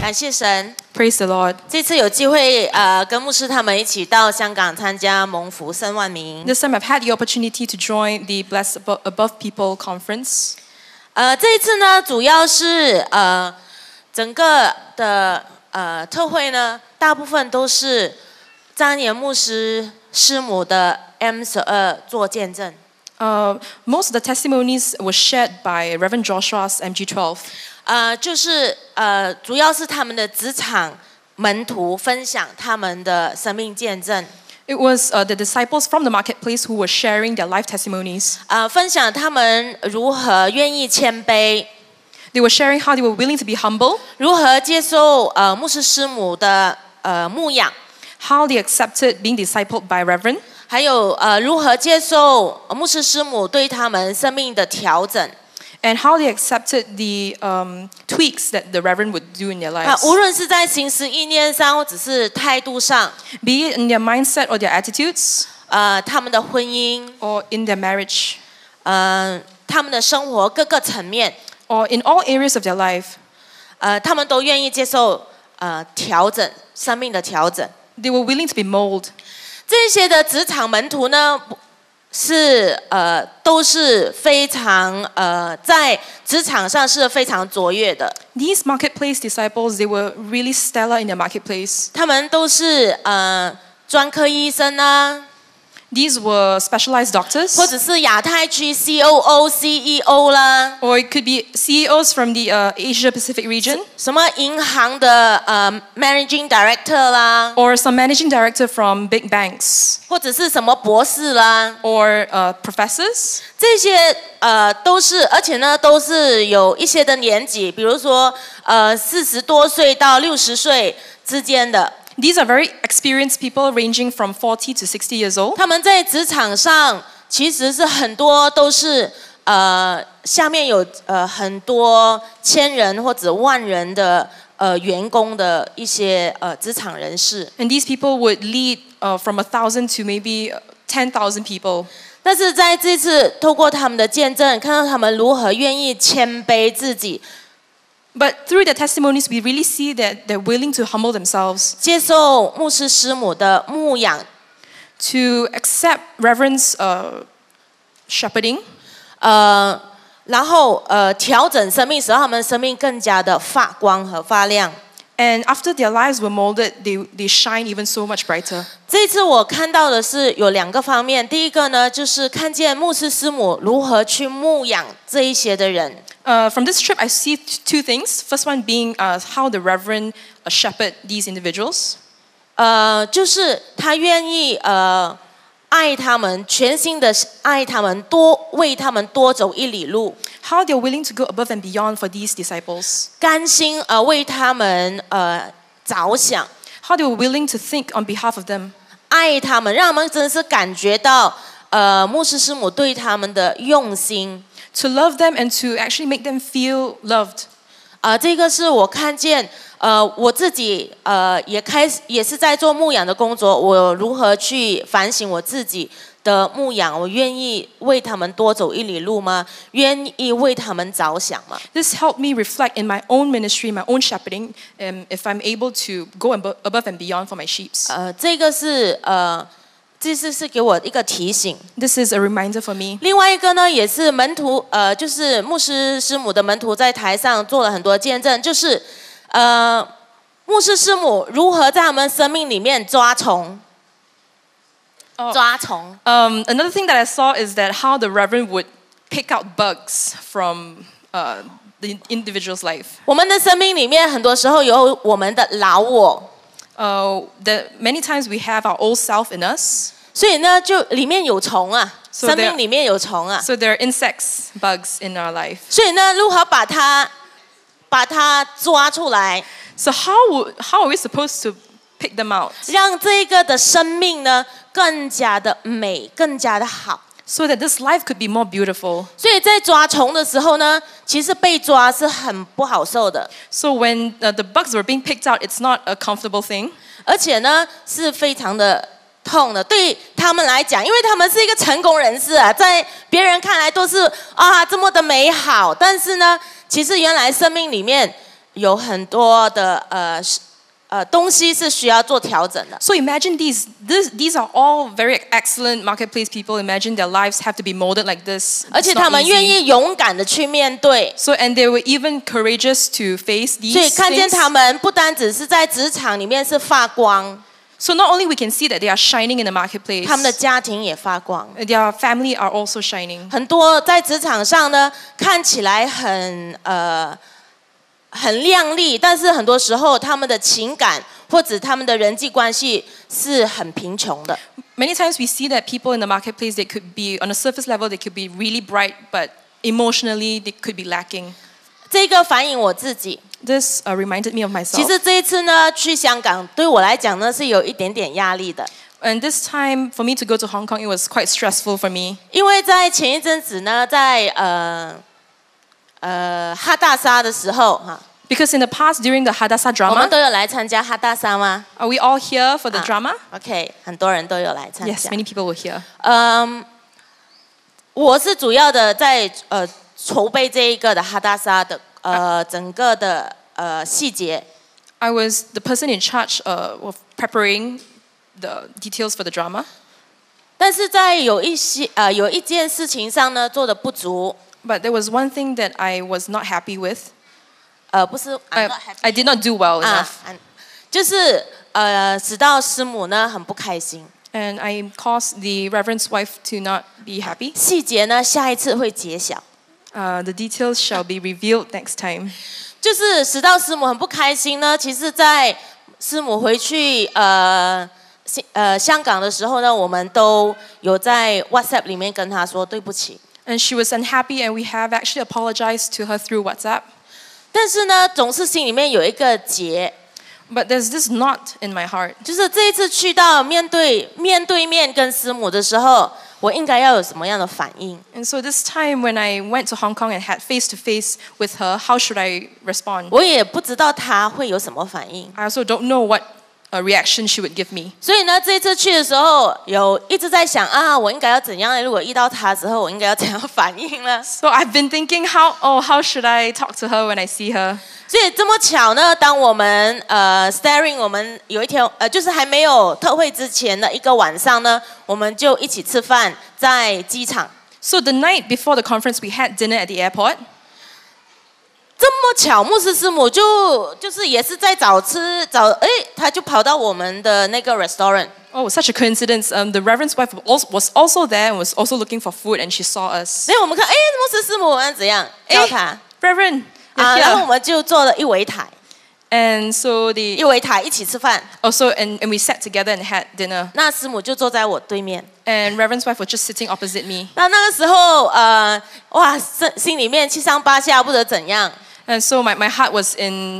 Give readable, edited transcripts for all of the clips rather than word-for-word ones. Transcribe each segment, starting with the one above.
感谢神。 Praise the Lord. 这次有机会跟牧师他们一起到香港参加蒙福胜万民。 This time I've had the opportunity to join the Blessed Above People conference. 这一次呢，主要是整个的特会呢，大部分都是张延牧师师母的 M12做见证。 Most of the testimonies were shared by Reverend Joshua's MG12. 就是主要是他们的职场门徒分享他们的生命见证。 It was the disciples from the marketplace who were sharing their life testimonies. 分享他们如何愿意谦卑， They were sharing how they were willing to be humble, 如何接受牧师师母的牧养， how they accepted being discipled by Reverend, 还有如何接受牧师师母对他们生命的调整。 and how they accepted the tweaks that the Reverend would do in their lives. 无论是在行事意念上，或者是态度上， Be it in their mindset or their attitudes, 他们的婚姻， or in their marriage, 他们的生活各个层面， or in all areas of their life, 他们都愿意接受调整，生命的调整。 they were willing to be molded. 这些的职场门徒呢，是都是非常在职场上是非常卓越的。 These marketplace disciples, they were really stellar in their marketplace. 他们都是专科医生啊， These were specialized doctors, 或者是亚太区 COO、CEO 啦， or it could be CEOs from the Asia Pacific region, 什么银行的Managing Director 啦， or some managing director from big banks, 或者是什么博士啦， or professors. 这些都是，而且呢都是有一些的年纪，比如说40多岁到60岁之间的。 These are very experienced people ranging from 40 to 60 years old. 他们在职场上其实是很多都是下面有很多千人或者万人的员工的一些职场人士。 And these people would lead from 1,000 to maybe 10,000 people. 但是在这次透过他们的见证，看到他们如何愿意谦卑自己， But through their testimonies, we really see that they're willing to humble themselves, 接受牧师师母的牧养， to accept Reverend's shepherding, 然后调整生命，使到他们生命更加的发光和发亮。 and after their lives were molded, they shine even so much brighter. 这次我看到的是有2个方面，第一个呢，就是看见牧师师母如何去牧养这一些的人。 From this trip, I see two things. First one being how the Reverend shepherd these individuals. 就是他愿意爱他们，全心的爱他们，为他们多走1里路， How they're willing to go above and beyond for these disciples. 甘心为他们着想， How they were willing to think on behalf of them. 爱他们，让他们真的是感觉到牧师师母对他们的用心。 To love them and to actually make them feel loved. 这个是我看见，我自己也是在做牧养的工作，我如何去反省我自己的牧养，我愿意为他们多走1里路吗？愿意为他们着想吗？ This helped me reflect in my own ministry, my own shepherding, if I'm able to go above and beyond for my sheep. 这是给我一个提醒。 This is a reminder for me. 另外一个呢，也是门徒，就是牧师师母的门徒在台上做了很多见证，就是牧师师母如何在他们生命里面抓虫。抓虫。 Another thing that I saw is that how the Reverend would pick out bugs from the individual's life. 我们的生命里面很多时候有我们的老我， That many times we have our old self in us. 所以呢，就里面有虫啊， So 生命里面有虫啊。 So there are insects, bugs in our life. 所以呢，如何把它抓出来， So how are we supposed to pick them out? 让这个的生命呢更加的美，更加的好。 So that this life could be more beautiful. 所以在抓虫的时候呢，其实被抓是很不好受的， So when the bugs were being picked out, it's not a comfortable thing. 而且呢是非常的痛的。对他们来讲，因为他们是一个成功人士啊，在别人看来都是这么的美好，但是呢，其实原来生命里面有很多的东西是需要做调整的。 So imagine these are all very excellent marketplace people. Imagine their lives have to be molded like this. 而且 It's not 他们愿 easy. 意勇敢的去面对， So and they were even courageous to face 所以 these 看见 things. 他们不单只是在职场里面是发光， So not only we can see that they are shining in the marketplace, 他们的家庭也发光。 their family are also shining. 很多在职场上呢，看起来很亮丽，但是很多时候他们的情感或者他们的人际关系是很贫穷的。 Many times we see that people in the marketplace, they could be on a surface level, they could be really bright, but emotionally they could be lacking. 这个反映我自己。 This reminded me of 其 myself. 实这一次呢，去香港对我来讲呢是有一点点压力的， And this time, for me to go to Hong Kong, it was quite stressful for me. 因为在前一阵子呢，在哈大沙的时候哈， Because in the past, during the Hadassah 我们 drama, 都有来参加哈大沙吗 are we all here for the 啊 drama? ？OK， 很多人都有来参 Yes, 加。 many people were here. 我是主要的在筹备这一个的哈大沙的整个的细节。 I was the person in charge of preparing the details for the drama. 但是在有一件事情上呢做的不足， But there was one thing that I was not happy with. 不是 I, I'm not happy I did not do well 啊 enough. 就是使到师母呢很不开心。 And I caused the reverend's wife to not be happy. 细节呢下一次会揭晓， The details shall be revealed next time. 就是使到师母很不开心呢。其实，在师母回去香港的时候呢，我们都有在 WhatsApp 里面跟她说对不起。 And she was unhappy, and we have actually apologized to her through WhatsApp. 但是呢，总是心里面有一个结， But there's this knot in my heart. 就是这一次去到面对面跟师母的时候，我应该要有什么样的反应？ And so this time when I went to Hong Kong and had face-to-face with her, how should I respond? 我也不知道她会有什么反应。 I also don't know what reaction she would give me. 所以呢，这一次去的时候，有一直在想啊，我应该要怎样呢？如果遇到她之后，我应该要怎样反应呢？ So I've been thinking how should I talk to her when I see her? 所以这么巧呢，当我们Staring， 我们有一天就是还没有特会之前的一个晚上呢，我们就一起吃饭在机场。 So the night before the conference, we had dinner at the airport. 这么巧，牧师师母就是也是在他就跑到我们的那个 restaurant。 Oh, such a coincidence. The reverend's wife was also there and was also looking for food, and she saw us. 所以我们看，牧师师母怎样叫他 Reverend, 啊？ you're 然后我 here. 们就坐了一围台， And so 一围台一起吃饭。 and we sat together and had dinner. 那师母就坐在我对面。 And reverend's wife was just sitting opposite me. 那个时候哇，心里面七上八下，不知怎样。 And so my heart was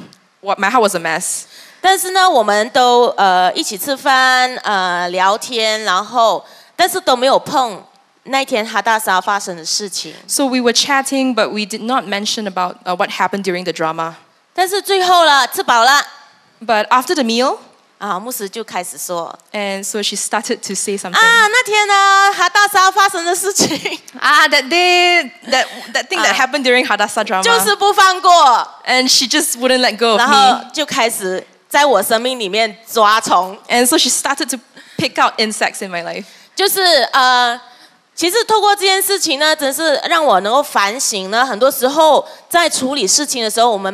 my heart was a mess. 但是呢，我们都一起吃饭聊天，但是都没有碰那天哈大沙发生的事情。 So we were chatting, but we did not mention about what happened during the drama. 但是最后了，吃饱了 But after the meal, 牧师就开始说 and so she started to say something. 那天呢哈大沙发生的事情， That day, that thing that happened during Hadassah drama. 就是不放过， And she just wouldn't let go of 然 me. 后就开始在我生命里面抓虫， And so she started to pick out insects in my life. 就是其实透过这件事情呢，真是让我能够反省呢。很多时候在处理事情的时候，我们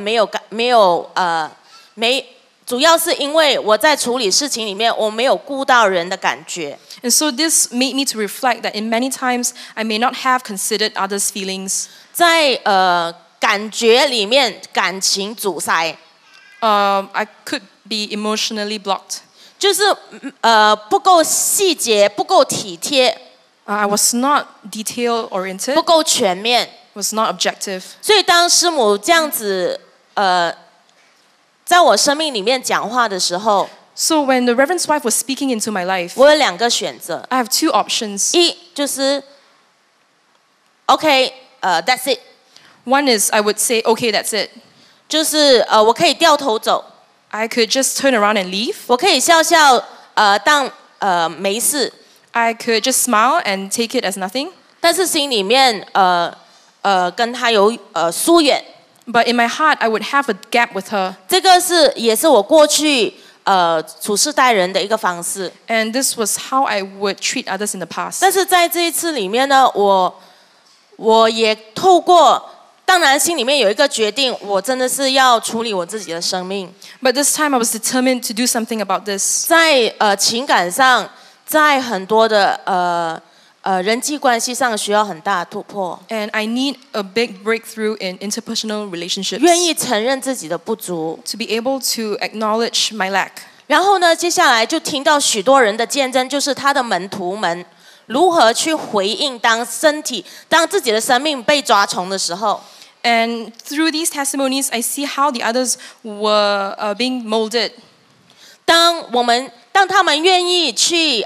主要是因为我在处理事情里面，我没有顾到人的感觉。 And so this made me to reflect that in many times I may not have considered others' feelings. 在感觉里面，感情阻塞， I could be emotionally blocked. 就是不够细节，不够体贴， I was not detail oriented, 不够全面。 was not objective. 所以当师母这样子在我生命里面讲话的时候， So when the reverend's wife was speaking into my life, 我有两个选择， I have two options. 一就是OK，that's it， One is I would say, okay, that's it. 就是我可以掉头走， I could just turn around and leave. 我可以笑笑当没事， I could just smile and take it as nothing. 但是心里面跟他有疏远。 But in my heart, I would have a gap with her. 这个也是我过去处事待人的一个方式。 And this was how I would treat others in the past. 但是在这一次里面呢，我也透过，当然心里面有一个决定，我真的是要处理我自己的生命。 But this time I was determined to do something about this. 在情感上，在很多的人际关系上需要很大的突破。 And I need a big breakthrough in interpersonal relationships. 愿意承认自己的不足。 To be able to acknowledge my lack. 然后呢，接下来就听到许多人的见证，就是他的门徒们如何去回应当自己的生命被抓虫的时候。 And through these testimonies, I see how the others were being molded. 当他们愿意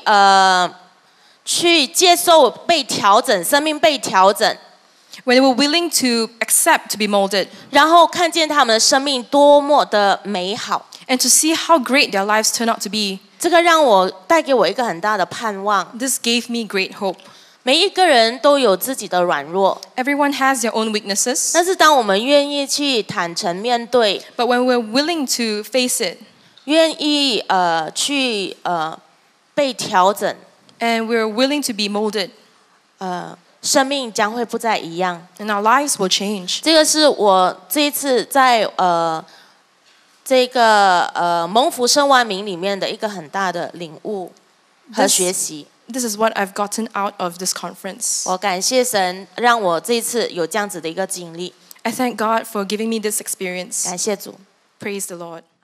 去接受被调整，生命被调整， When they were willing to accept to be molded. 然后看见他们的生命多么的美好。 And to see how great their lives turn out to be. 这个带给我一个很大的盼望。 This gave me great hope. 每一个人都有自己的软弱， Everyone has their own weaknesses. 但是当我们愿意去坦诚面对， But when we're willing to face it, 愿意去被调整， and we're willing to be molded, 生命将会不再一样。 and our lives will change. 这个是我这一次在这个蒙福圣万名里面的一个很大的领悟和学习。 This is what I've gotten out of this conference. 我感谢神，让我这一次有这样子的一个经历。 I thank God for giving me this experience. 感谢主。 Praise the Lord.